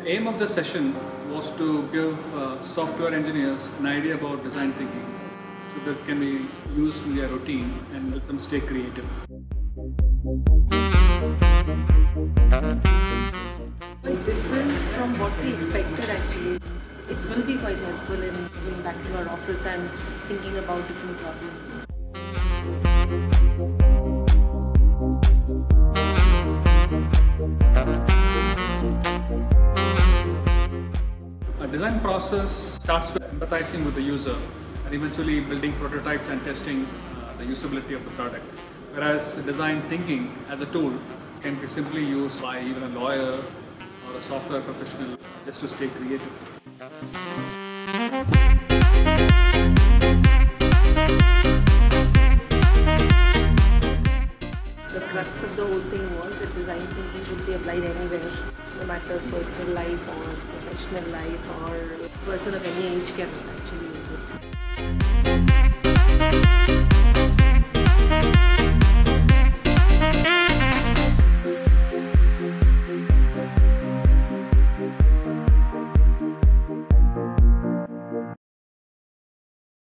The aim of this session was to give software engineers an idea about design thinking so that it can be used in their routine and help them stay creative. Quite different from what we expected actually. It will be quite helpful in going back to our office and thinking about different problems. A design process starts with empathizing with the user and eventually building prototypes and testing the usability of the product. Whereas design thinking as a tool can be simply used by even a lawyer or a software professional just to stay creative. The crux of the whole thing was that design thinking should be applied anywhere, no matter personal life or professional life, or a person of any age can actually